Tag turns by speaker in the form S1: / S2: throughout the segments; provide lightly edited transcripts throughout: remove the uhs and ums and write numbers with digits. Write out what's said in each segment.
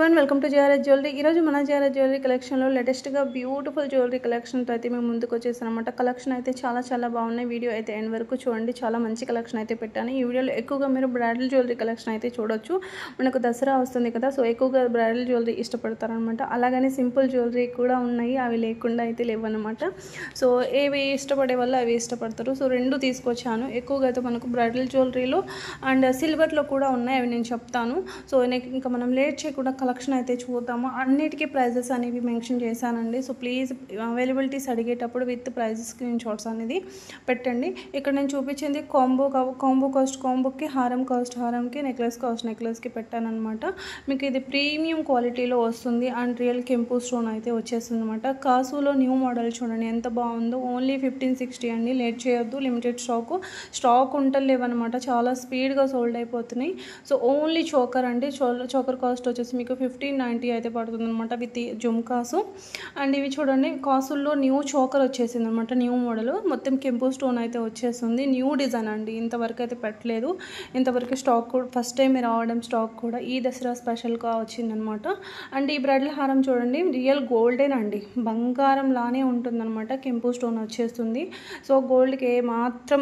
S1: Everyone welcome to JRS jewellery. ఈరోజు మన JRS jewellery కలెక్షన్లో లేటెస్ట్గా బ్యూటిఫుల్ జ్యువెలరీ కలెక్షన్తో అయితే మేము ముందుకు వచ్చేసాను అనమాట. కలెక్షన్ అయితే చాలా బాగున్నాయి. వీడియో అయితే ఎండ్ వరకు చూడండి. చాలా మంచి కలెక్షన్ అయితే పెట్టాను. ఈ వీడియోలో ఎక్కువగా మీరు బ్రైడల్ జ్యువెలరీ కలెక్షన్ అయితే చూడొచ్చు. మనకు దసరా వస్తుంది కదా, సో ఎక్కువగా బ్రైడల్ జ్యువెలరీ ఇష్టపడతారనమాట. అలాగని సింపుల్ జ్యువెలరీ కూడా ఉన్నాయి, అవి లేకుండా అయితే లేవన్నమాట. సో ఏవి ఇష్టపడే వాళ్ళు అవి ఇష్టపడతారు. సో రెండు తీసుకొచ్చాను. ఎక్కువగా అయితే మనకు బ్రైడల్ జ్యువెలరీలో అండ్ సిల్వర్లో కూడా ఉన్నాయి, అవి నేను చెప్తాను. సో ఇంకా మనం లేట్ చేయకుండా కలెక్షన్ అయితే చూద్దాము. అన్నిటికీ ప్రైజెస్ అనేవి మెన్షన్ చేశానండి. సో ప్లీజ్ అవైలబిలిటీస్ అడిగేటప్పుడు విత్ ప్రైజెస్ స్క్రీన్ షాట్స్ అనేది పెట్టండి. ఇక్కడ నేను చూపించింది కాంబో కాస్ట్ కాంబోకి, హారం కాస్ట్ హారంకి, నెక్లెస్ కాస్ట్ నెక్లెస్కి పెట్టాను అనమాట. మీకు ఇది ప్రీమియం క్వాలిటీలో వస్తుంది అండ్ రియల్ కెంపు స్టోన్ అయితే వచ్చేస్తుంది అనమాట. కాసులో న్యూ మోడల్ చూడండి ఎంత బాగుందో. ఓన్లీ 1560 అండి. లేట్ చేయొద్దు, లిమిటెడ్ స్టాక్ ఉంటలేవన్నమాట. చాలా స్పీడ్గా సోల్డ్ అయిపోతున్నాయి. సో ఓన్లీ చోకర్ అండి. చోకర్ కాస్ట్ వచ్చేసి మీకు 1590 అయితే పడుతుంది అనమాట విత్ జుమ్కాసు. అండ్ ఇవి చూడండి, కాసుల్లో న్యూ చోకర్ వచ్చేసింది అనమాట. న్యూ మోడల్ మొత్తం కెంపు స్టోన్ అయితే వచ్చేస్తుంది. న్యూ డిజైన్ అండి, ఇంతవరకు అయితే పెట్టలేదు. ఇంతవరకు స్టాక్ కూడా ఫస్ట్ టైం రావడం, స్టాక్ కూడా ఈ దసరా స్పెషల్గా వచ్చిందనమాట. అండ్ ఈ బ్రైడల్ హారం చూడండి, రియల్ గోల్డెన్ అండి, బంగారం లానే ఉంటుందన్నమాట. కెంపు స్టోన్ వచ్చేస్తుంది. సో గోల్డ్కి మాత్రం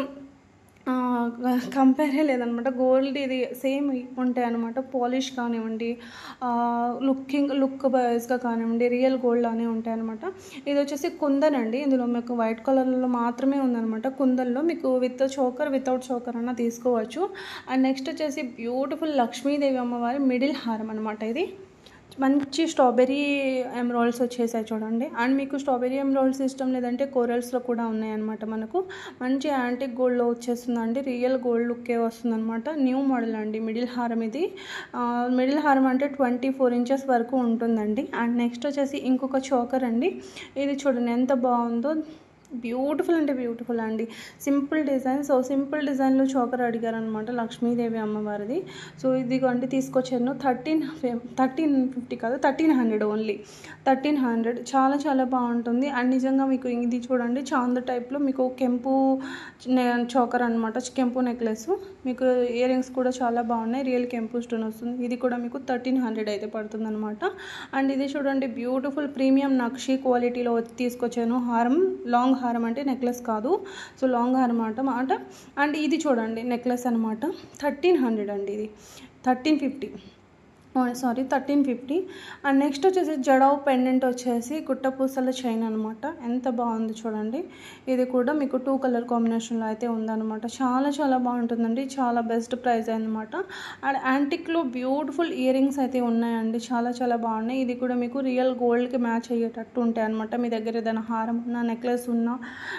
S1: కంపేరే లేదనమాట. గోల్డ్ ఇది సేమ్ ఉంటాయి అనమాట. పాలిష్ కానివ్వండి, లుక్ వైజ్గా కానివ్వండి, రియల్ గోల్డ్ లానే ఉంటాయి అనమాట. ఇది వచ్చేసి కుందన్ అండి. ఇందులో మీకు వైట్ కలర్లో మాత్రమే ఉందనమాట. కుందన్లో మీకు విత్ చోకర్, వితౌట్ చోకర్ అన్న తీసుకోవచ్చు. అండ్ నెక్స్ట్ వచ్చేసి బ్యూటిఫుల్ లక్ష్మీదేవి అమ్మవారి మిడిల్ హారం అనమాట. ఇది మంచి స్ట్రాబెర్రీ ఎమరాల్డ్స్ వచ్చేసాయి చూడండి. అండ్ మీకు స్ట్రాబెర్రీ ఎమరాల్డ్స్ ఇష్టం లేదంటే కోరల్స్లో కూడా ఉన్నాయన్నమాట. మనకు మంచి యాంటిక్ గోల్డ్లో వచ్చేస్తుందండి. రియల్ గోల్డ్ లుక్కే వస్తుందన్నమాట. న్యూ మోడల్ అండి మిడిల్ హారం. ఇది మిడిల్ హారం అంటే 24 ఇంచెస్ వరకు ఉంటుందండి. అండ్ నెక్స్ట్ వచ్చేసి ఇంకొక చోకర్ అండి. ఇది చూడండి ఎంత బాగుందో. బ్యూటిఫుల్ అంటే బ్యూటిఫుల్ అండి. Simple design. సో సింపుల్ డిజైన్లో చోకర్ అడిగారనమాట లక్ష్మీదేవి అమ్మవారిది. సో ఇదిగోండి తీసుకొచ్చాను. 1350 కాదు, 1300 ఓన్లీ. 1300 చాలా బాగుంటుంది. అండ్ నిజంగా మీకు ఇది చూడండి, చాంద టైప్లో మీకు కెంపు చోకర్ అనమాట. కెంపు నెక్లెస్. మీకు ఇయర్ రింగ్స్ కూడా చాలా బాగున్నాయి. రియల్ కెంపు స్టోన్ వస్తుంది. ఇది కూడా మీకు 1300 అయితే పడుతుంది అనమాట. అండ్ ఇది చూడండి, బ్యూటిఫుల్ ప్రీమియం నక్షి క్వాలిటీలో తీసుకొచ్చాను. హారం, లాంగ్ హారం అంటే నెక్లెస్ కాదు. సో లాంగ్ హారం అన్నమాట. అండ్ ఇది చూడండి నెక్లెస్ అనమాట. 1300 అండి. ఇది 1350. అండ్ నెక్స్ట్ వచ్చేసి జడావ్ పెండెంట్ వచ్చేసి గుట్టపూసల చైన్ అనమాట. ఎంత బాగుంది చూడండి. ఇది కూడా మీకు 2 కలర్ కాంబినేషన్లో అయితే ఉందన్నమాట. చాలా బాగుంటుందండి. చాలా బెస్ట్ ప్రైస్ అనమాట. అండ్ యాంటిక్లో బ్యూటిఫుల్ ఇయర్ రింగ్స్ అయితే ఉన్నాయండి. చాలా బాగున్నాయి. ఇది కూడా మీకు రియల్ గోల్డ్కి మ్యాచ్ అయ్యేటట్టు ఉంటాయి అనమాట. మీ దగ్గర ఏదైనా హారం ఉన్నా, నెక్లెస్ ఉన్నా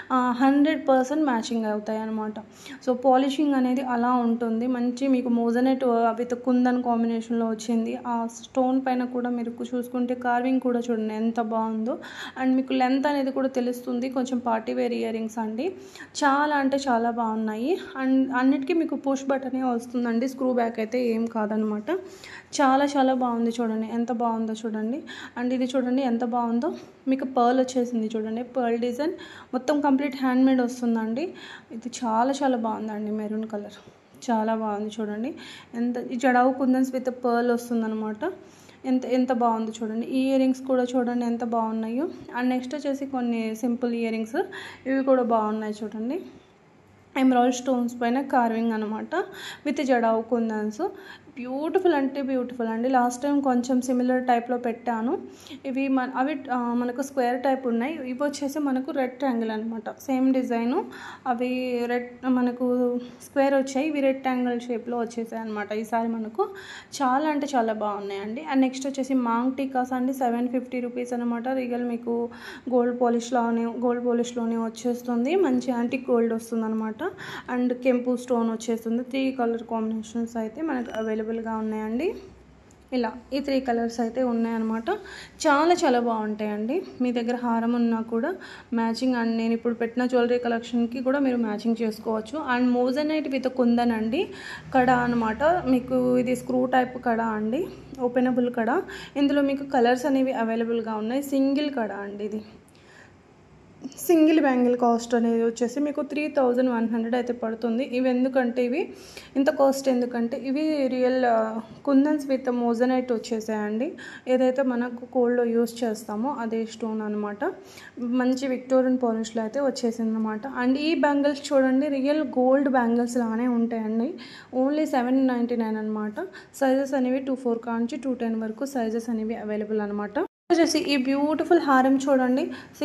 S1: 100% మ్యాచింగ్ అవుతాయి అనమాట. సో పాలిషింగ్ అనేది అలా ఉంటుంది. మంచి మీకు మోజనెట్ విత్ కుందన్ కాంబినేషన్లో వచ్చింది. ఆ స్టోన్ పైన కూడా మీరు చూసుకుంటే కార్వింగ్ కూడా చూడండి ఎంత బాగుందో. అండ్ మీకు లెంత్ అనేది కూడా తెలుస్తుంది. కొంచెం పార్టీ వేర్ ఇయర్ రింగ్స్ అండి. చాలా బాగున్నాయి. అండ్ అన్నిటికీ మీకు పుష్ బటనే వస్తుందండి. స్క్రూ బ్యాక్ అయితే ఏం కాదనమాట. చాలా బాగుంది చూడండి, ఎంత బాగుందో చూడండి. అండ్ ఇది చూడండి ఎంత బాగుందో. మీకు పర్ల్ వచ్చేసింది చూడండి, పర్ల్ డిజైన్ మొత్తం కంప్లీట్ హ్యాండ్మేడ్ వస్తుందండి. ఇది చాలా బాగుందండి. మెరూన్ కలర్ చాలా బాగుంది చూడండి. ఈ జడావు కుందన్స్ విత్ పర్ల్ వస్తుందన్నమాట. ఎంత బాగుంది చూడండి. ఈ ఇయర్ రింగ్స్ కూడా చూడండి ఎంత బాగున్నాయో. అండ్ నెక్స్ట్ వచ్చేసి కొన్ని సింపుల్ ఇయర్ రింగ్స్, ఇవి కూడా బాగున్నాయి చూడండి. ఎమరాల్డ్ స్టోన్స్ పైన కార్వింగ్ అనమాట విత్ జడావు కుందన్స్. బ్యూటిఫుల్ అంటే బ్యూటిఫుల్ అండి. లాస్ట్ టైం కొంచెం సిమిలర్ టైప్లో పెట్టాను. అవి మనకు స్క్వేర్ టైప్ ఉన్నాయి. ఇవి వచ్చేసి మనకు రెక్టాంగిల్ అనమాట. Same design. అవి మనకు స్క్వేర్ వచ్చాయి, ఇవి రెక్టాంగిల్ షేప్లో వచ్చేసాయి అనమాట. ఈసారి మనకు చాలా బాగున్నాయండి. అండ్ నెక్స్ట్ వచ్చేసి మాంగ్ టీకాస్ అండి. 750 రూపీస్ అనమాట. రియల్ మీకు గోల్డ్ పాలిష్లోనే వచ్చేస్తుంది. మంచి యాంటిక్ గోల్డ్ వస్తుంది అనమాట. అండ్ కెంపు స్టోన్ వచ్చేస్తుంది. 3 కలర్ కాంబినేషన్స్ అయితే మనకు అవైలబుల్గా ఉన్నాయండి. ఇలా ఈ 3 కలర్స్ అయితే ఉన్నాయన్నమాట. చాలా బాగుంటాయండి. మీ దగ్గర హారం ఉన్నా కూడా మ్యాచింగ్, అండ్ నేను ఇప్పుడు పెట్టిన జ్యువెలరీ కలెక్షన్కి కూడా మీరు మ్యాచింగ్ చేసుకోవచ్చు. అండ్ మోజనైట్ విత్ కుందన్ అండి. కడ అనమాట. మీకు ఇది స్క్రూ టైప్ కడ అండి, ఓపెనబుల్ కడ. ఇందులో మీకు కలర్స్ అనేవి అవైలబుల్గా ఉన్నాయి. సింగిల్ కడ అండి. ఇది సింగిల్ బ్యాంగిల్ కాస్ట్ అనేది వచ్చేసి మీకు 3100 అయితే పడుతుంది. ఇవి ఎందుకంటే ఇవి ఇంత కాస్ట్ ఎందుకంటే ఇవి రియల్ కుందన్స్ విత్ మోజనైట్ వచ్చేసాయండి. ఏదైతే మనకు కోల్డ్లో యూస్ చేస్తామో అదే స్టోన్ అనమాట. మంచి విక్టోరియన్ పాలిష్లో అయితే వచ్చేసింది అనమాట. అండ్ ఈ బ్యాంగిల్స్ చూడండి రియల్ గోల్డ్ బ్యాంగిల్స్ లానే ఉంటాయండి. ఓన్లీ 799 అనమాట. సైజెస్ అనేవి 24 కాంచి 210 వరకు సైజెస్ అనేవి అవైలబుల్ అనమాట. వచ్చేసి ఈ బ్యూటిఫుల్ హారం చూడండి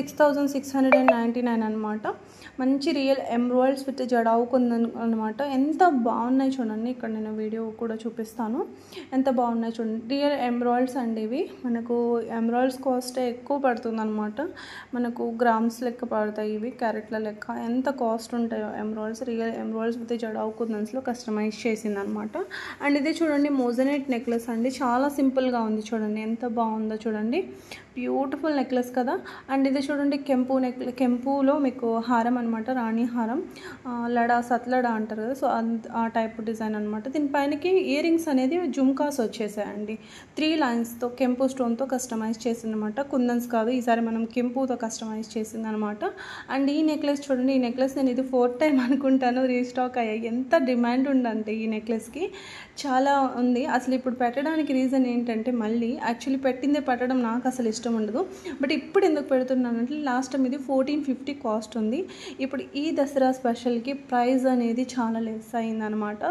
S1: 6699 అనమాట. మంచి రియల్ ఎంబ్రాయిడ్స్ విత్ జడావు కుందన్ అనమాట. ఎంత బాగున్నాయి చూడండి. ఇక్కడ నేను వీడియో కూడా చూపిస్తాను. ఎంత బాగున్నాయి చూడండి. రియల్ ఎంబ్రాయిడ్స్ అండి ఇవి. మనకు ఎంబ్రాయిడ్స్ కాస్ట్ ఎక్కువ పడుతుంది అనమాట. మనకు గ్రామ్స్ లెక్క పడతాయి ఇవి, క్యారెట్ల లెక్క. ఎంత కాస్ట్ ఉంటాయో ఎంబ్రాయిడ్స్. రియల్ ఎంబ్రాయిడ్స్ విత్ జడావు కుందన్స్లో కస్టమైజ్ చేసింది అనమాట. అండ్ ఇది చూడండి మోజనైట్ నెక్లెస్ అండి. చాలా సింపుల్గా ఉంది చూడండి. ఎంత బాగుందో చూడండి. బ్యూటిఫుల్ నెక్లెస్ కదా. అండ్ ఇది చూడండి కెంపులో మీకు హారం అనమాట. రాణి హారం, లడా సత్లడా అంటారు కదా. సో ఆ టైప్ డిజైన్ అనమాట. దీనిపైనకి ఇయర్ రింగ్స్ అనేది జుమ్కాస్ వచ్చేసాయండి. 3 లైన్స్తో కెంపు స్టోన్తో కస్టమైజ్ చేసింది అనమాట. కుందన్స్ కాదు, ఈసారి మనం కెంపుతో కస్టమైజ్ చేసింది అనమాట. అండ్ ఈ నెక్లెస్ చూడండి. ఈ నెక్లెస్ నేను ఇది 4th టైం అనుకుంటాను రీస్టాక్ అయ్యాయి. ఎంత డిమాండ్ ఉందంటే ఈ నెక్లెస్కి చాలా ఉంది. అసలు ఇప్పుడు పెట్టడానికి రీజన్ ఏంటంటే మళ్ళీ యాక్చువల్లీ పెట్టిందే పెట్టడం నాకు అసలు ఇష్టం ఉండదు. బట్ ఇప్పుడు ఎందుకు పెడుతున్నానంటే లాస్ట్ టైం ఇది 1450 కాస్ట్ ఉంది. ఇప్పుడు ఈ దసరా స్పెషల్కి ప్రైస్ అనేది చాలా లెస్ అయిందనమాట.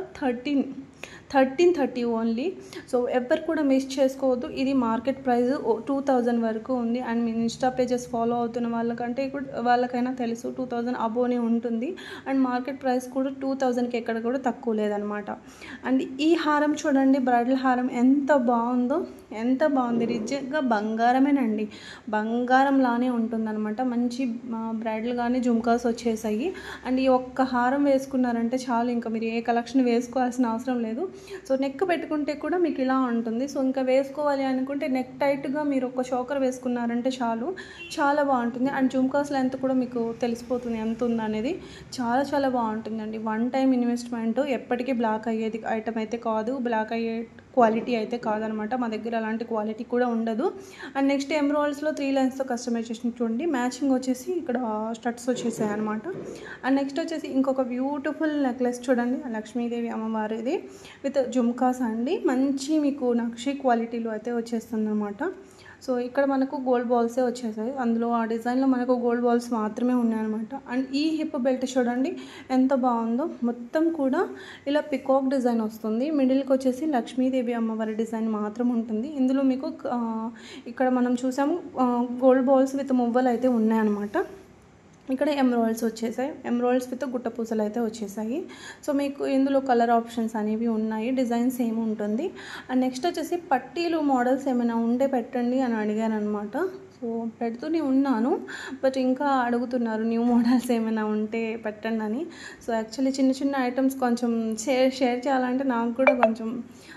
S1: 1330 ఓన్లీ. సో ఎవరు కూడా మిస్ చేసుకోవద్దు. ఇది మార్కెట్ ప్రైస్ 2000 వరకు ఉంది. అండ్ మీ ఇన్స్టా పేజెస్ ఫాలో అవుతున్న వాళ్ళకైనా తెలుసు 2000 అబోనే ఉంటుంది. అండ్ మార్కెట్ ప్రైస్ కూడా 2000కి ఎక్కడ కూడా తక్కువ లేదనమాట. అండ్ ఈ హారం చూడండి, బ్రైడల్ హారం ఎంత బాగుందో. ఎంత బాగుంది. నిజంగా బంగారమేనండి. బంగారంలానే ఉంటుందన్నమాట. మంచి బ్రైడల్ కానీ జుమ్కాస్ వచ్చేసాయి. అండ్ ఈ ఒక్క హారం వేసుకున్నారంటే చాలు, ఇంకా మీరు ఏ కలెక్షన్ వేసుకోవాల్సిన అవసరం లేదు. సో నెక్ పెట్టుకుంటే కూడా మీకు ఇలా ఉంటుంది. సో ఇంకా వేసుకోవాలి అనుకుంటే నెక్ టైట్గా మీరు ఒక చోకర్ వేసుకున్నారంటే చాలు, చాలా బాగుంటుంది. అండ్ జుమ్కాస్ లెంత్ కూడా మీకు తెలిసిపోతుంది ఎంత ఉందనేది. చాలా చాలా బాగుంటుందండి. 1 టైం ఇన్వెస్ట్మెంట్. ఎప్పటికీ బ్లాక్ అయ్యేది ఐటమ్ అయితే కాదు, బ్లాక్ అయ్యే క్వాలిటీ అయితే కాదనమాట. మా దగ్గర అలాంటి క్వాలిటీ కూడా ఉండదు. అండ్ నెక్స్ట్ ఎమరాల్డ్స్లో 3 లైన్స్తో కస్టమైజేషన్ చూడండి. మ్యాచింగ్ వచ్చేసి ఇక్కడ స్టడ్స్ వచ్చేసాయి అనమాట. అండ్ నెక్స్ట్ వచ్చేసి ఇంకొక బ్యూటిఫుల్ నెక్లెస్ చూడండి, లక్ష్మీదేవి అమ్మవారిది విత్ జుమ్కాస్ అండి. మంచి మీకు నక్షి క్వాలిటీలో అయితే వచ్చేస్తుంది అనమాట. సో ఇక్కడ మనకు గోల్డ్ బాల్సే వచ్చేసాయి. అందులో ఆ డిజైన్లో మనకు గోల్డ్ బాల్స్ మాత్రమే ఉన్నాయన్నమాట. అండ్ ఈ హిప్ బెల్ట్ చూడండి ఎంత బాగుందో. మొత్తం కూడా ఇలా పికాక్ డిజైన్ వస్తుంది. మిడిల్కి వచ్చేసి లక్ష్మీదేవి అమ్మవారి డిజైన్ మాత్రం ఉంటుంది. ఇందులో మీకు ఇక్కడ మనం చూసాము గోల్డ్ బాల్స్ విత్ మువ్వలు అయితే ఉన్నాయన్నమాట. ఇక్కడ ఎమరాల్డ్స్ వచ్చేసాయి. ఎమరాల్డ్స్ విత్ గుట్ట పూసలు అయితే వచ్చేసాయి. సో మీకు ఇందులో కలర్ ఆప్షన్స్ అనేవి ఉన్నాయి. డిజైన్ సేమ్ ఉంటుంది. అండ్ నెక్స్ట్ వచ్చేసి పట్టీలు మోడల్స్ ఏమైనా ఉంటే పెట్టండి అని అడిగాను అనమాట. సో పెడుతూనే ఉన్నాను, బట్ ఇంకా అడుగుతున్నారు న్యూ మోడల్స్ ఏమైనా ఉంటే పెట్టండి అని. సో యాక్చువల్లీ చిన్న చిన్న ఐటమ్స్ కొంచెం షేర్ చేయాలంటే నాకు కూడా కొంచెం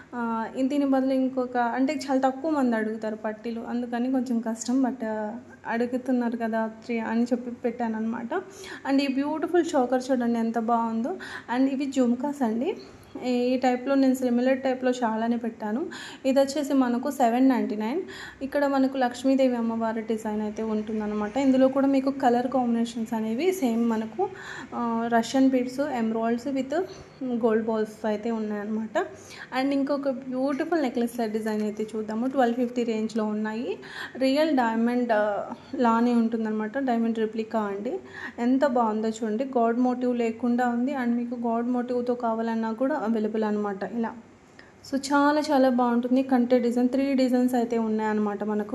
S1: దీని బదులు ఇంకొక అంటే చాలా తక్కువ మంది అడుగుతారు పట్టీలు, అందుకని కొంచెం కష్టం. బట్ అడుగుతున్నారు కదా 3 అని చెప్పి పెట్టాను అనమాట. అండ్ ఈ బ్యూటిఫుల్ చోకర్ చూడండి ఎంత బాగుందో. అండ్ ఇవి జుమ్కాస్ అండి. ఈ టైప్లో నేను సిమిలర్ టైప్లో చాలానే పెట్టాను. ఇది వచ్చేసి మనకు 799. ఇక్కడ మనకు లక్ష్మీదేవి అమ్మవారి డిజైన్ అయితే ఉంటుందన్నమాట. ఇందులో కూడా మీకు కలర్ కాంబినేషన్స్ అనేవి సేమ్ మనకు Russian beads, emeralds with gold balls అయితే ఉన్నాయన్నమాట. అండ్ ఇంకొక బ్యూటిఫుల్ నెక్లెస్ డిజైన్ అయితే చూద్దాము. 1250 రేంజ్లో ఉన్నాయి. రియల్ డైమండ్ లానే ఉంటుందన్నమాట. డైమండ్ రిప్లికా అండి. ఎంత బాగుందో చూడండి. గాడ్ మోటివ్ లేకుండా ఉంది. అండ్ మీకు గాడ్ మోటివ్తో కావాలన్నా కూడా అవైలబుల్ అనమాట ఇలా. సో చాలా చాలా బాగుంటుంది. కంటే డిజైన్ 3 డిజైన్స్ అయితే ఉన్నాయన్నమాట మనకు.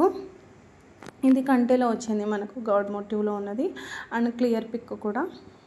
S1: ఇది కంటేలో వచ్చింది మనకు గాడ్ మోటివ్లో ఉన్నది. అండ్ క్లియర్ పిక్ కూడా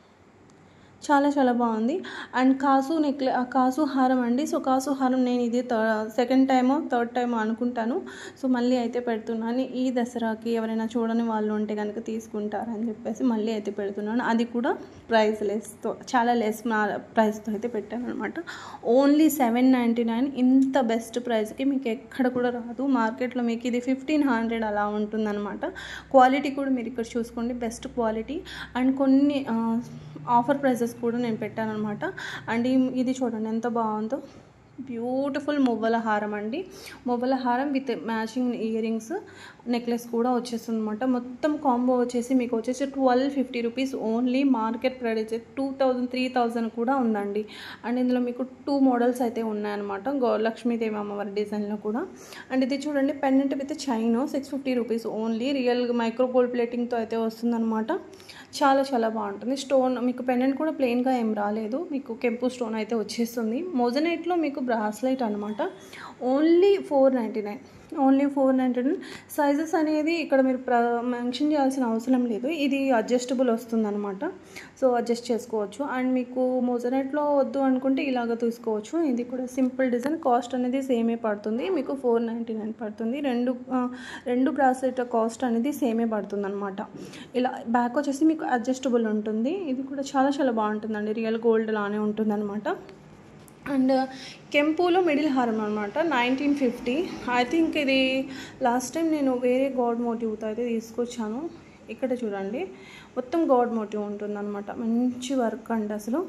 S1: చాలా చాలా బాగుంది. అండ్ కాసు హారం అండి. సో కాసు హారం నేను ఇది సెకండ్ టైమో థర్డ్ టైమో అనుకుంటాను. సో మళ్ళీ అయితే పెడుతున్నాను. ఈ దసరాకి ఎవరైనా చూడని వాళ్ళు ఉంటే కనుక తీసుకుంటారని చెప్పేసి మళ్ళీ అయితే పెడుతున్నాను. అది కూడా ప్రైస్ లెస్తో, చాలా లెస్ ప్రైస్తో అయితే పెట్టాను అనమాట. ఓన్లీ 799. ఇంత బెస్ట్ ప్రైస్కి మీకు ఎక్కడ కూడా రాదు. మార్కెట్లో మీకు ఇది 1500 అలా ఉంటుందన్నమాట. క్వాలిటీ కూడా మీరు ఇక్కడ చూసుకోండి, బెస్ట్ క్వాలిటీ. అండ్ కొన్ని ఆఫర్ ప్రైసెస్ కూడా నేను పెట్టాను అనమాట. అండ్ ఇది చూడండి ఎంత బాగుందో. బ్యూటిఫుల్ మువ్వల హారం అండి. మువ్వల హారం with matching earrings, necklace కూడా వచ్చేస్తుంది అనమాట. మొత్తం కాంబో వచ్చేసి మీకు వచ్చేసి 1250 రూపీస్ ఓన్లీ. మార్కెట్ ప్రైస్ 2000 3000 కూడా ఉందండి. అండ్ ఇందులో మీకు 2 మోడల్స్ అయితే ఉన్నాయన్నమాట, లక్ష్మీదేవి అమ్మవారి డిజైన్లో కూడా. అండ్ ఇది చూడండి pendant with chain 650 rupees only. Real micro gold ప్లేటింగ్తో అయితే వస్తుందన్నమాట. చాలా చాలా బాగుంటుంది. స్టోన్ మీకు పెండెంట్ కూడా ప్లెయిన్గా ఏం రాలేదు, మీకు కెంపు స్టోన్ అయితే వచ్చేస్తుంది. మోజనైట్లో మీకు బ్రాస్లైట్ అనమాట. Only 499, only 499. సైజెస్ అనేది ఇక్కడ మీరు మెన్షన్ చేయాల్సిన అవసరం లేదు, ఇది అడ్జస్టబుల్ వస్తుందన్నమాట. సో అడ్జస్ట్ చేసుకోవచ్చు. అండ్ మీకు మోజనైట్లో వద్దు అనుకుంటే ఇలాగ తీసుకోవచ్చు. ఇది కూడా సింపుల్ డిజైన్. కాస్ట్ అనేది సేమే పడుతుంది మీకు, 499 పడుతుంది. రెండు బ్రాస్లెట్ కాస్ట్ అనేది సేమే పడుతుంది అనమాట. ఇలా బ్యాక్ వచ్చేసి మీకు అడ్జస్టబుల్ ఉంటుంది. ఇది కూడా చాలా చాలా బాగుంటుందండి, రియల్ గోల్డ్ లానే ఉంటుంది అనమాట. అండ్ కెంపులో మిడిల్ హారం అనమాట, 1950. ఐ థింక్ ఇది లాస్ట్ టైం నేను వేరే గాడ్ మోటివ్తో అయితే తీసుకొచ్చాను. ఇక్కడ చూడండి మొత్తం గాడ్ మోటివ్ ఉంటుందన్నమాట. మంచి వర్క్ అండి, అసలు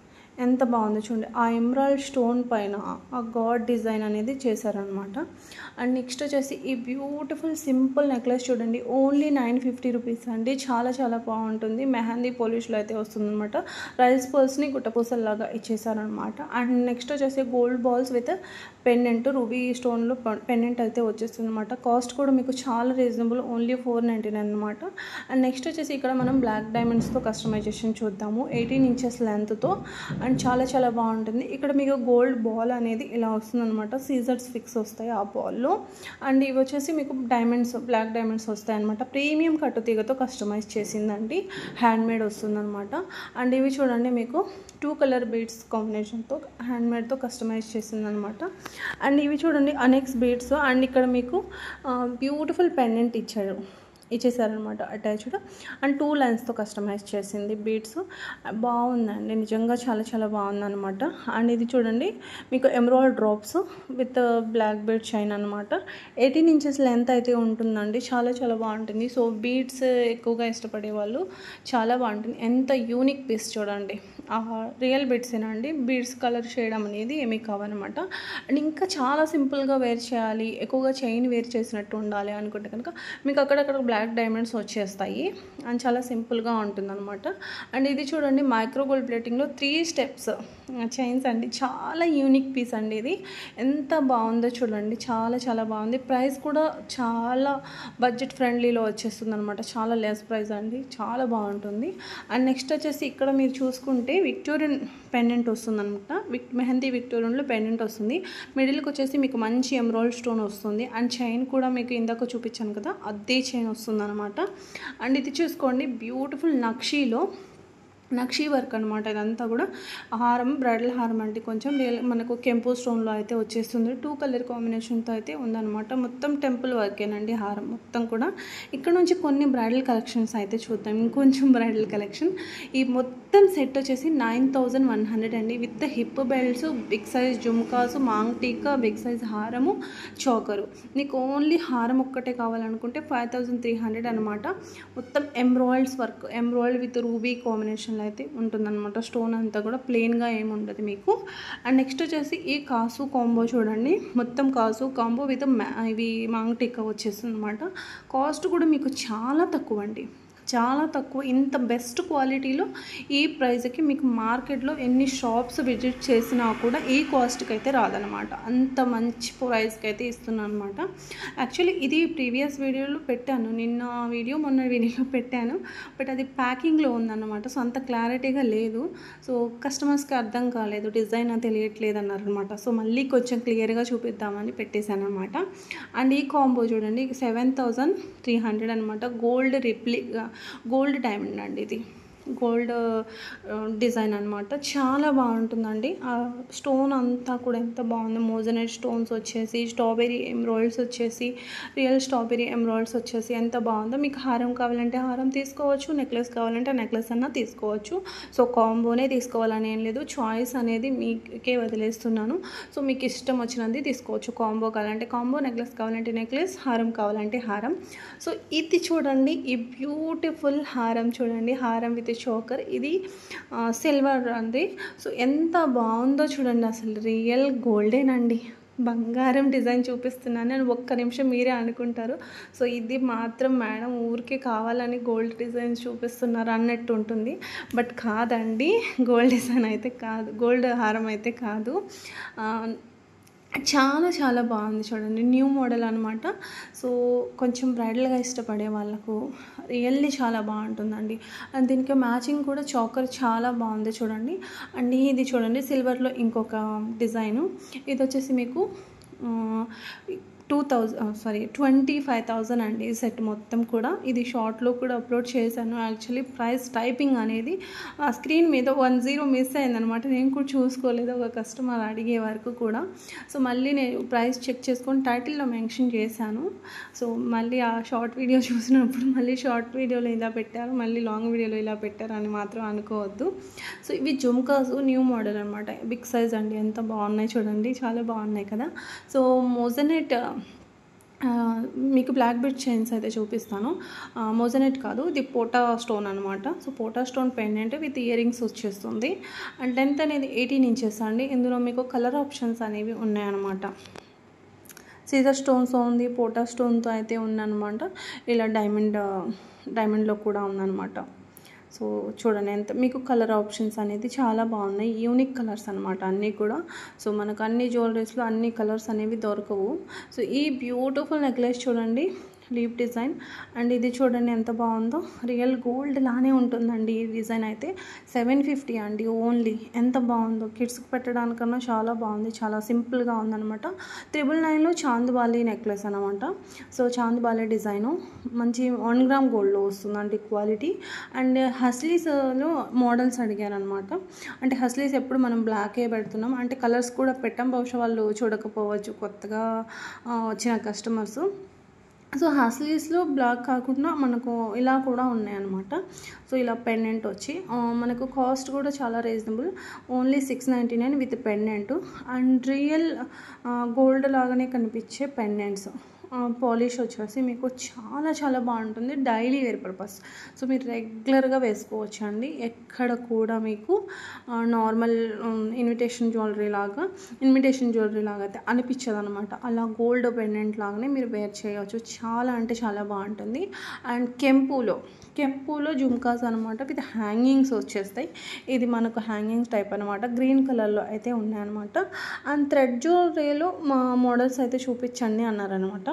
S1: ఎంత బాగుందో చూడండి. ఆ ఎమరాల్డ్ స్టోన్ పైన ఆ గాడ్ డిజైన్ అనేది చేశారనమాట. అండ్ నెక్స్ట్ వచ్చేసి ఈ బ్యూటిఫుల్ సింపుల్ నెక్లెస్ చూడండి, ఓన్లీ 950 రూపీస్ అండి. చాలా చాలా బాగుంటుంది. మెహందీ పోలిష్లో అయితే వస్తుందన్నమాట. రైస్ పర్ల్స్ని గుట్టపూసల్లాగా ఇచ్చేసారనమాట. అండ్ నెక్స్ట్ వచ్చేసి gold balls with pendant, ruby స్టోన్లో పెండెంట్ అయితే వచ్చేస్తుంది అనమాట. కాస్ట్ కూడా మీకు చాలా రీజనబుల్, ఓన్లీ 499 అనమాట. అండ్ నెక్స్ట్ వచ్చేసి ఇక్కడ మనం బ్లాక్ డైమండ్స్తో కస్టమైజేషన్ చూద్దాము, 18 ఇంచెస్ లెంత్తో. అండ్ చాలా చాలా బాగుంటుంది. ఇక్కడ మీకు గోల్డ్ బాల్ అనేది ఇలా వస్తుందన్నమాట, సీజర్స్ ఫిక్స్ వస్తాయి ఆ బాల్లో. అండ్ ఇవి వచ్చేసి మీకు డైమండ్స్, బ్లాక్ డైమండ్స్ వస్తాయి అనమాట. ప్రీమియం కట్టుతీగతో కస్టమైజ్ చేసిందండి, హ్యాండ్మేడ్ వస్తుందన్నమాట. అండ్ ఇవి చూడండి మీకు 2 కలర్ బీడ్స్ కాంబినేషన్తో హ్యాండ్మేడ్తో కస్టమైజ్ చేసిందనమాట. అండ్ ఇవి చూడండి అనెక్స్ బీడ్స్. అండ్ ఇక్కడ మీకు బ్యూటిఫుల్ పెండెంట్ ఇచ్చేసారనమాట అటాచ్డ్. అండ్ 2 లైన్స్తో కస్టమైజ్ చేసింది బీడ్స్. బాగుందండి, నిజంగా చాలా చాలా బాగుందన్నమాట. అండ్ ఇది చూడండి మీకు emerald drops with black bead chain అనమాట. 18 ఇంచెస్ లెంత్ అయితే ఉంటుందండి. చాలా చాలా బాగుంటుంది. సో బీడ్స్ ఎక్కువగా ఇష్టపడే వాళ్ళు చాలా బాగుంటుంది. ఎంత యూనిక్ పీస్ చూడండి, రియల్ బీడ్సేనండి. బీడ్స్ కలర్ చేయడం అనేది ఏమీ కావన్నమాట. అండ్ ఇంకా చాలా సింపుల్గా వేర్ చేయాలి, ఎక్కువగా చైన్ వేర్ చేసినట్టు ఉండాలి అనుకుంటే కనుక మీకు అక్కడక్కడ బ్లాక్ డైమండ్స్ వచ్చేస్తాయి. అండ్ చాలా సింపుల్గా ఉంటుందన్నమాట. అండ్ ఇది చూడండి మైక్రో గోల్డ్ ప్లేటింగ్లో 3 స్టెప్స్ చైన్స్ అండి. చాలా యూనిక్ పీస్ అండి ఇది, ఎంత బాగుందో చూడండి, చాలా చాలా బాగుంది. ప్రైస్ కూడా చాలా బడ్జెట్ ఫ్రెండ్లీలో వచ్చేస్తుంది అనమాట, చాలా లెస్ ప్రైస్ అండి, చాలా బాగుంటుంది. అండ్ నెక్స్ట్ వచ్చేసి ఇక్కడ మీరు చూసుకుంటే విక్టోరియన్ పెండెంట్ వస్తుందన్నమాట. మెహందీ విక్టోరియన్లో పెండెంట్ వస్తుంది. మిడిల్కి వచ్చేసి మీకు మంచి ఎమరాల్డ్ స్టోన్ వస్తుంది. అండ్ చైన్ కూడా మీకు ఇందాక చూపించాను కదా, అదే చైన్ వస్తుందన్నమాట. అండ్ ఇది చూసుకోండి బ్యూటిఫుల్ నక్షీ వర్క్ అనమాట. ఇదంతా కూడా హారం, బ్రైడల్ హారం అంటే కొంచెం మనకు కెంపు స్టోన్లో అయితే వచ్చేస్తుంది. 2 కలర్ కాంబినేషన్తో అయితే ఉందన్నమాట. మొత్తం టెంపుల్ వర్కేనండి హారం మొత్తం కూడా. ఇక్కడ నుంచి కొన్ని బ్రైడల్ కలెక్షన్స్ అయితే చూద్దాం, ఇంకొంచెం బ్రైడల్ కలెక్షన్. ఈ మొత్తం సెట్ వచ్చేసి 9100 అండి, with hip belts, big size jhumkas, maang tika, big size హారము, చోకరు. నీకు ఓన్లీ హారం ఒక్కటే కావాలనుకుంటే 5300 అనమాట. మొత్తం ఎంబ్రాయిడ్స్ వర్క్, ఎంబ్రాయిడ్ విత్ రూబీ కాంబినేషన్ అయితే ఉంటుందన్నమాట. స్టోన్ అంతా కూడా ప్లెయిన్గా ఏమి ఉండదు మీకు. అండ్ నెక్స్ట్ వచ్చేసి ఈ కాసు కాంబో చూడండి, మొత్తం కాసు కాంబో విత్ ఇవి మాంగ్ టిక్కా వచ్చేస్తుంది అనమాట. కాస్ట్ కూడా మీకు చాలా తక్కువ అండి, చాలా తక్కువ. ఇంత బెస్ట్ క్వాలిటీలో ఈ ప్రైస్కి మీకు మార్కెట్లో ఎన్ని షాప్స్ విజిట్ చేసినా కూడా ఈ కాస్ట్కి అయితే రాదనమాట. అంత మంచి ప్రైస్కి అయితే ఇస్తున్నాను అనమాట. యాక్చువల్లీ ఇది ప్రీవియస్ వీడియోలో పెట్టాను, మొన్న వీడియోలో పెట్టాను, బట్ అది ప్యాకింగ్లో ఉందన్నమాట. సో అంత క్లారిటీగా లేదు, సో కస్టమర్స్కి అర్థం కాలేదు, డిజైన్ తెలియట్లేదు అన్నారనమాట. సో మళ్ళీ కొంచెం క్లియర్గా చూపిద్దామని పెట్టేశాను అనమాట. అండ్ ఈ కాంబో చూడండి 7300 అనమాట. గోల్డ్ డైమండ్ అండి, ఇది గోల్డ్ డిజైన్ అనమాట. చాలా బాగుంటుందండి. ఆ స్టోన్ అంతా కూడా ఎంత బాగుంది, మోజనైట్ స్టోన్స్ వచ్చేసి, స్ట్రాబెరీ ఎమరాల్డ్స్ వచ్చేసి, రియల్ స్ట్రాబెరీ ఎమరాల్డ్స్ వచ్చేసి ఎంత బాగుందో. మీకు హారం కావాలంటే హారం తీసుకోవచ్చు, నెక్లెస్ కావాలంటే నెక్లెస్ అన్నా తీసుకోవచ్చు. సో కాంబోనే తీసుకోవాలని ఏం లేదు, చాయిస్ అనేది మీకే వదిలేస్తున్నాను. సో మీకు ఇష్టం వచ్చినది తీసుకోవచ్చు. కాంబో కావాలంటే కాంబో, నెక్లెస్ కావాలంటే నెక్లెస్, హారం కావాలంటే హారం. సో ఇది చూడండి, ఈ బ్యూటిఫుల్ హారం చూడండి, హారం విత్ విత్ చోకర్. ఇది సిల్వర్ అండి. సో ఎంత బాగుందో చూడండి, అసలు రియల్ గోల్డేనండి. బంగారం డిజైన్ చూపిస్తున్నాను అని ఒక్క నిమిషం మీరే అనుకుంటారు. సో ఇది మాత్రం మేడం ఊరికే కావాలని గోల్డ్ డిజైన్స్ చూపిస్తున్నారు అన్నట్టు ఉంటుంది. బట్ కాదండి, గోల్డ్ డిజైన్ అయితే కాదు, గోల్డ్ హారం అయితే కాదు. చాలా చాలా బాగుంది చూడండి, న్యూ మోడల్ అనమాట. సో కొంచెం బ్రైడల్గా ఇష్టపడే వాళ్ళకు రియల్లీ చాలా బాగుంటుందండి. అండ్ దీనికి మ్యాచింగ్ కూడా చోకర్ చాలా బాగుంది చూడండి. అండ్ ఇది చూడండి సిల్వర్లో ఇంకొక డిజైను. ఇది వచ్చేసి మీకు 25,000 అండి ఈ సెట్ మొత్తం కూడా. ఇది షార్ట్లో కూడా అప్లోడ్ చేశాను. యాక్చువల్లీ ప్రైస్ టైపింగ్ అనేది ఆ స్క్రీన్ మీద 10 మిస్ అయిందనమాట. నేను కూడా చూసుకోలేదు, ఒక కస్టమర్ అడిగే వరకు కూడా. సో మళ్ళీ నేను ప్రైస్ చెక్ చేసుకొని టైటిల్లో మెన్షన్ చేశాను. సో మళ్ళీ ఆ షార్ట్ వీడియో చూసినప్పుడు మళ్ళీ షార్ట్ వీడియోలో ఇలా పెట్టారు, మళ్ళీ లాంగ్ వీడియోలో ఇలా పెట్టారు అని మాత్రం అనుకోవద్దు. సో ఇవి జుమ్కాస్ న్యూ మోడల్ అనమాట, బిగ్ సైజ్ అండి. ఎంత బాగున్నాయి చూడండి, చాలా బాగున్నాయి కదా. సో మోజనెట్ మీకు బ్లాక్ బీడ్ చైన్స్ అయితే చూపిస్తాను. మోజనెట్ కాదు, ఇది పోటా స్టోన్ అనమాట. సో పోటా stone pendant with ear rings వచ్చేస్తుంది. అండ్ లెంత్ అనేది 18 ఇంచెస్ అండి. ఇందులో మీకు కలర్ ఆప్షన్స్ అనేవి ఉన్నాయన్నమాట. సీజర్ స్టోన్స్ ఉంది, పోటా స్టోన్తో అయితే ఉందన్నమాట. ఇలా డైమండ్లో కూడా ఉందన్నమాట. సో చూడండి ఎంత మీకు కలర్ ఆప్షన్స్ అనేది చాలా బాగున్నాయి, యూనిక్ కలర్స్ అనమాట అన్నీ కూడా. సో మనకు అన్ని జ్యువెలరీస్లో అన్ని కలర్స్ అనేవి దొరకవు. సో ఈ బ్యూటిఫుల్ నెక్లెస్ చూడండి, లీఫ్ డిజైన్. అండ్ ఇది చూడండి ఎంత బాగుందో, రియల్ గోల్డ్ లానే ఉంటుందండి ఈ డిజైన్ అయితే. 750 అండి ఓన్లీ. ఎంత బాగుందో, కిడ్స్కి పెట్టడానికన్నా చాలా బాగుంది, చాలా సింపుల్గా ఉందన్నమాట. 999లో చాందుబాలి నెక్లెస్ అనమాట. సో చాందుబాలి డిజైను మంచి 1 గ్రామ్ గోల్డ్లో వస్తుందండి క్వాలిటీ. అండ్ హస్లీస్లో మోడల్స్ అడిగారనమాట. అంటే హస్లీస్ ఎప్పుడు మనం బ్లాకే పెడుతున్నాం, అంటే కలర్స్ కూడా పెట్టాం, బహుశా వాళ్ళు చూడకపోవచ్చు కొత్తగా వచ్చిన కస్టమర్స్. సో హస్లీస్లో బ్లాక్ కాకుండా మనకు ఇలా కూడా ఉన్నాయన్నమాట. సో ఇలా పెండెంట్ వచ్చి మనకు కాస్ట్ కూడా చాలా reasonable, only 699 with pendant. And real gold లాగానే కనిపించే పెండెంట్స్. పాలిష్ వచ్చేసి మీకు చాలా చాలా బాగుంటుంది, డైలీ వేర్ పర్పస్. సో మీరు రెగ్యులర్గా వేసుకోవచ్చు అండి. ఎక్కడ కూడా మీకు నార్మల్ ఇమిటేషన్ జ్యువెలరీ లాగా అయితే అనిపించదు అనమాట. అలా గోల్డ్ పెండెంట్ లాగానే మీరు వేర్ చేయవచ్చు, చాలా అంటే చాలా బాగుంటుంది. అండ్ కెంపులో జుమ్కాస్ అనమాట విత్ హ్యాంగింగ్స్ వచ్చేస్తాయి. ఇది మనకు హ్యాంగింగ్స్ టైప్ అనమాట, గ్రీన్ కలర్లో అయితే ఉన్నాయన్నమాట. అండ్ థ్రెడ్ జ్యువెలరీలో మా మోడల్స్ అయితే చూపించండి అన్నారనమాట.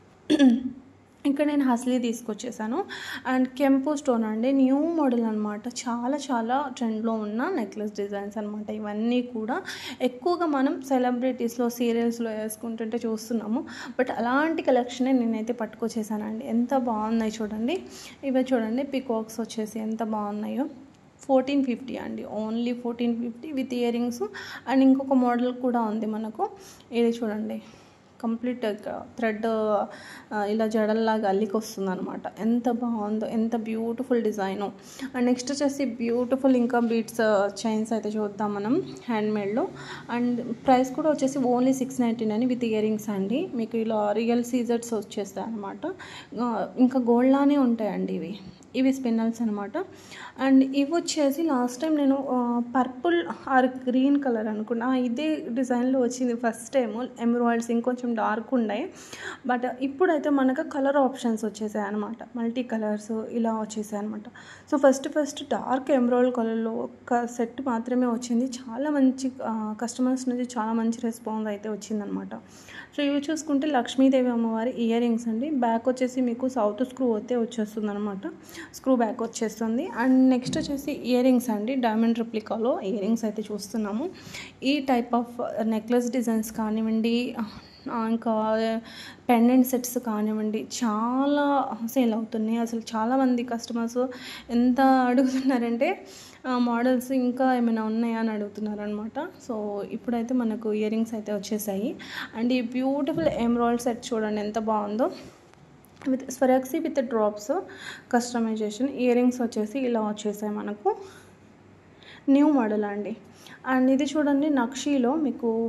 S1: ఇక్కడ నేను హస్లీ తీసుకొచ్చేసాను. అండ్ కెంపు స్టోన్ అండి, న్యూ మోడల్ అనమాట. చాలా చాలా ట్రెండ్లో ఉన్న నెక్లెస్ డిజైన్స్ అనమాట. ఇవన్నీ కూడా ఎక్కువగా మనం సెలబ్రిటీస్లో సీరియల్స్లో వేసుకుంటుంటే చూస్తున్నాము. బట్ అలాంటి కలెక్షనే నేనైతే పట్టుకొచ్చేసానండి. ఎంత బాగున్నాయి చూడండి. ఇవి చూడండి పికాక్స్ వచ్చేసి ఎంత బాగున్నాయో. 1450 అండి, only 1450 with ear rings. And ఇంకొక మోడల్ కూడా ఉంది మనకు, ఇది చూడండి కంప్లీట్ థ్రెడ్ ఇలా జడల్లాగా అల్లికి వస్తుంది అనమాట. ఎంత బాగుందో, ఎంత బ్యూటిఫుల్ డిజైను. అండ్ నెక్స్ట్ వచ్చేసి బ్యూటిఫుల్ ఇంకా బీట్స్ చైన్స్ అయితే చూద్దాం మనం హ్యాండ్మేడ్లో. అండ్ ప్రైస్ కూడా వచ్చేసి ఓన్లీ 699 విత్ ఇయర్ రింగ్స్ అండి. మీకు ఇలా రియల్ సీజర్స్ వచ్చేస్తాయి అనమాట. ఇంకా గోల్డ్లానే ఉంటాయండి ఇవి స్పిన్నల్స్ అనమాట. అండ్ ఇవి వచ్చేసి లాస్ట్ టైం నేను పర్పుల్ ఆర్ గ్రీన్ కలర్ అనుకున్నా, ఇదే డిజైన్లో వచ్చింది ఫస్ట్ టైం. ఎమరాల్డ్స్ ఇంకొంచెం డార్క్ ఉన్నాయి, బట్ ఇప్పుడైతే మనకు కలర్ ఆప్షన్స్ వచ్చేసాయి అనమాట. మల్టీ కలర్స్ ఇలా వచ్చేసాయి అనమాట. సో ఫస్ట్ డార్క్ ఎమరాల్డ్ కలర్లో ఒక సెట్ మాత్రమే వచ్చింది. చాలా మంచి కస్టమర్స్ నుంచి చాలా మంచి రెస్పాన్స్ అయితే వచ్చిందనమాట. సో ఇవి చూసుకుంటే లక్ష్మీదేవి అమ్మవారి ఇయర్ రింగ్స్ అండి. బ్యాక్ వచ్చేసి మీకు సౌత్ స్క్రూ అయితే వచ్చేస్తుంది అనమాట, స్క్రూ బ్యాక్ వచ్చేస్తుంది. అండ్ నెక్స్ట్ వచ్చేసి ఇయర్ రింగ్స్ అండి, డైమండ్ రిప్లికాలో ఇయర్ రింగ్స్ అయితే చూస్తున్నాము. ఈ టైప్ ఆఫ్ నెక్లెస్ డిజైన్స్ కానివ్వండి, ఇంకా పెండెంట్ సెట్స్ కానివ్వండి, చాలా సేల్ అవుతున్నాయి. అసలు చాలామంది కస్టమర్స్ ఎంత అడుగుతున్నారంటే మోడల్స్ ఇంకా ఏమైనా ఉన్నాయా అని అడుగుతున్నారు అనమాట. సో ఇప్పుడైతే మనకు ఇయర్ రింగ్స్ అయితే వచ్చేసాయి. అండ్ ఈ బ్యూటిఫుల్ ఎమరాల్డ్ సెట్ చూడండి ఎంత బాగుందో, with Swarovski with drops customization. Ear rings వచ్చేసి ఇలా వచ్చేసాయి మనకు, న్యూ మోడల్ అండి. అండ్ ఇది చూడండి నక్షీలో మీకు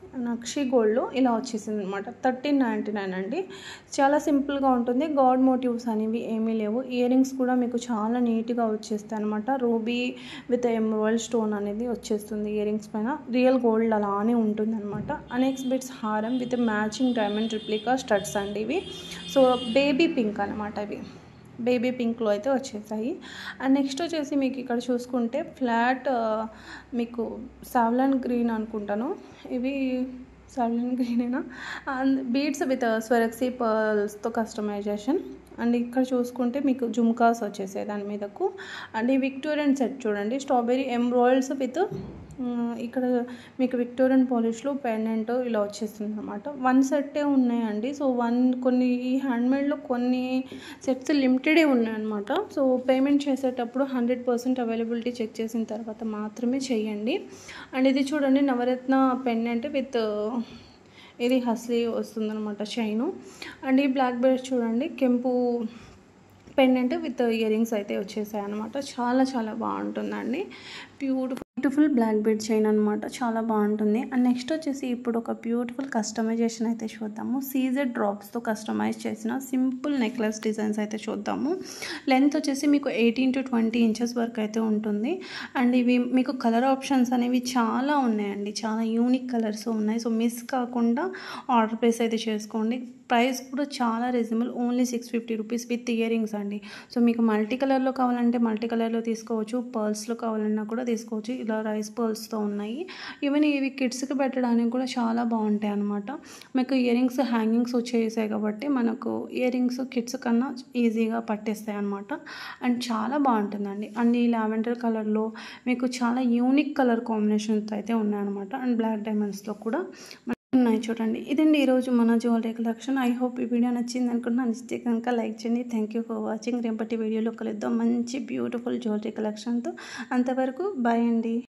S1: నక్షి గోల్డ్లో ఇలా వచ్చేసింది అనమాట. 1399 అండి. చాలా సింపుల్గా ఉంటుంది. గాడ్ మోటివ్స్ అనేవి ఏమీ లేవు. ఇయర్ రింగ్స్ కూడా మీకు చాలా నీట్గా వచ్చేస్తాయి అనమాట. రూబీ విత్ ఎమరాల్డ్ స్టోన్ అనేది వచ్చేస్తుంది ఇయర్ రింగ్స్ పైన. రియల్ గోల్డ్ అలానే ఉంటుంది అనమాట. అనెక్స్ బిట్స్ హారం with matching diamond replica studs అండి ఇవి. సో బేబీ పింక్ అనమాట ఇవి. బేబీ పింక్లో అయితే వచ్చేసాయి. అండ్ నెక్స్ట్ వచ్చేసి మీకు ఇక్కడ చూసుకుంటే ఫ్లాట్ మీకు సావ్లాన్ గ్రీన్ అనుకుంటాను. ఇవి సావ్లాన్ గ్రీనేనా, అండ్ బీడ్స్ విత్ స్వరక్సీ పర్ల్స్తో కస్టమైజేషన్. అండ్ ఇక్కడ చూసుకుంటే మీకు జుమ్కాస్ వచ్చేసాయి దాని మీదకు. అండ్ ఈ విక్టోరియన్ సెట్ చూడండి, స్ట్రాబెరీ ఎంబ్రాయిడ్స్ విత్ ఇక్కడ మీకు విక్టోరియన్ పాలిష్లో పెండెంట్ ఇలా వచ్చేస్తుంది అనమాట. 1 సెట్టే ఉన్నాయండి. సో కొన్ని ఈ హ్యాండ్మేడ్లో కొన్ని సెట్స్ లిమిటెడే ఉన్నాయన్నమాట. సో పేమెంట్ చేసేటప్పుడు 100% అవైలబిలిటీ చెక్ చేసిన తర్వాత మాత్రమే చేయండి. అండ్ ఇది చూడండి, నవరత్న పెండెంట్ విత్ ఇది హస్లీ వస్తుందన్నమాట చైను. అండ్ ఈ బ్లాక్ బెల్ట్ చూడండి, కెంపు పెండెంట్ విత్ ఇయర్ రింగ్స్ అయితే వచ్చేసాయి అనమాట. చాలా చాలా బాగుంటుందండి. బ్యూటిఫుల్ బ్లాక్ బీడ్ చైన్ అనమాట. చాలా బాగుంటుంది. అండ్ నెక్స్ట్ వచ్చేసి ఇప్పుడు ఒక బ్యూటిఫుల్ కస్టమైజేషన్ అయితే చూద్దాము. సీజెడ్ డ్రాప్స్తో కస్టమైజ్ చేసిన సింపుల్ నెక్లెస్ డిజైన్స్ అయితే చూద్దాము. లెంత్ వచ్చేసి మీకు 18 to 20 ఇంచెస్ వరకు అయితే ఉంటుంది. అండ్ ఇవి మీకు కలర్ ఆప్షన్స్ అనేవి చాలా ఉన్నాయండి. చాలా యూనిక్ కలర్స్ ఉన్నాయి. సో మిస్ కాకుండా ఆర్డర్ ప్లేస్ అయితే చేసుకోండి. ప్రైస్ కూడా చాలా reasonable, only 650 rupees with year rings అండి. సో మీకు మల్టీ కలర్లో కావాలంటే మల్టీ కలర్లో తీసుకోవచ్చు, పర్ల్స్లో కావాలన్నా కూడా తీసుకోవచ్చు. ఇలా రైస్ పర్ల్స్తో ఉన్నాయి. ఈవెన్ ఇవి కిడ్స్కి పెట్టడానికి కూడా చాలా బాగుంటాయి అనమాట. మీకు ఇయర్ రింగ్స్ హ్యాంగింగ్స్ వచ్చేసాయి కాబట్టి మనకు ఇయర్ రింగ్స్ కిడ్స్ కన్నా ఈజీగా పట్టేస్తాయి అనమాట. అండ్ చాలా బాగుంటుందండి. అండ్ ఈ లావెండర్ కలర్లో మీకు చాలా యూనిక్ కలర్ కాంబినేషన్తో అయితే ఉన్నాయన్నమాట. అండ్ బ్లాక్ డైమండ్స్లో కూడా ఉన్నాయి చూడండి. ఇదండి ఈరోజు మన జ్యువెలరీ కలెక్షన్. ఐ హోప్ ఈ వీడియో నచ్చింది అనుకుంటున్నాను. నచ్చితే కనుక లైక్ చేయండి. Thank you for watching. రేపటి వీడియోలో కలుద్దాం మంచి బ్యూటిఫుల్ జ్యువెలరీ కలెక్షన్తో. అంతవరకు బాయ్ అండి.